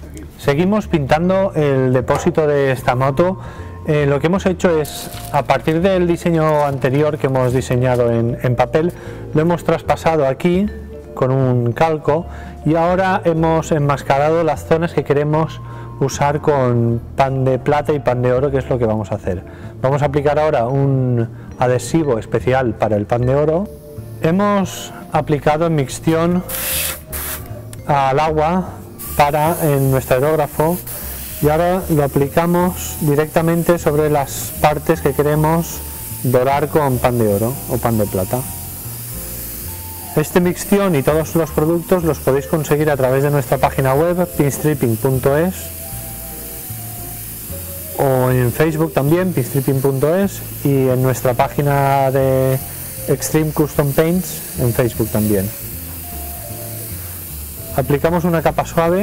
Seguimos pintando el depósito de esta moto. Lo que hemos hecho es, a partir del diseño anterior que hemos diseñado en papel, lo hemos traspasado aquí con un calco y ahora hemos enmascarado las zonas que queremos usar con pan de plata y pan de oro, que es lo que vamos a hacer. Vamos a aplicar ahora un adhesivo especial para el pan de oro. Hemos aplicado mixtión al agua en nuestro aerógrafo y ahora lo aplicamos directamente sobre las partes que queremos dorar con pan de oro o pan de plata. Este mixtión y todos los productos los podéis conseguir a través de nuestra página web pinstripping.es o en Facebook también, pinstripping.es, y en nuestra página de Extreme Custom Paints en Facebook también. Aplicamos una capa suave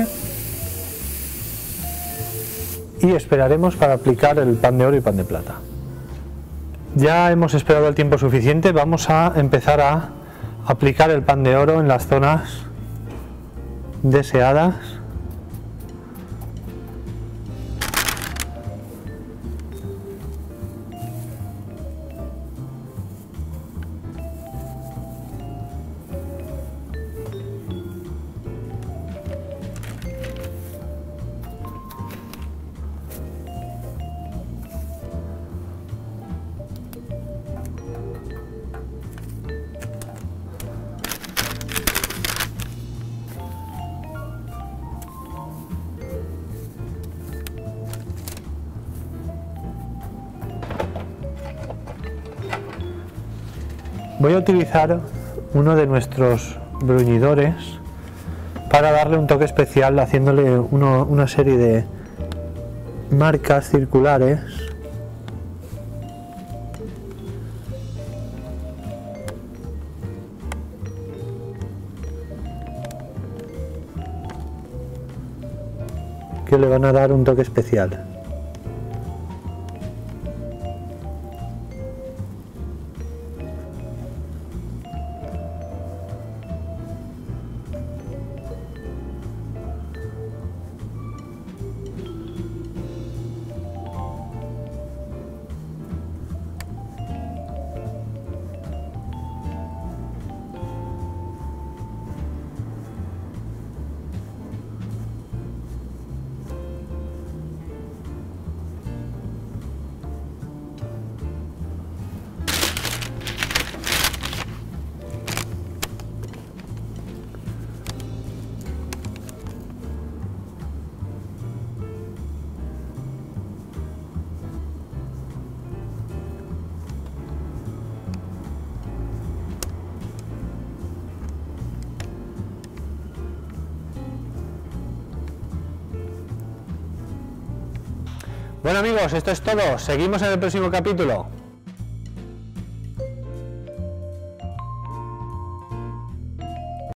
y esperaremos para aplicar el pan de oro y pan de plata. Ya hemos esperado el tiempo suficiente, vamos a empezar a aplicar el pan de oro en las zonas deseadas. Voy a utilizar uno de nuestros bruñidores para darle un toque especial, haciéndole una serie de marcas circulares que le van a dar un toque especial. Bueno amigos, esto es todo. Seguimos en el próximo capítulo.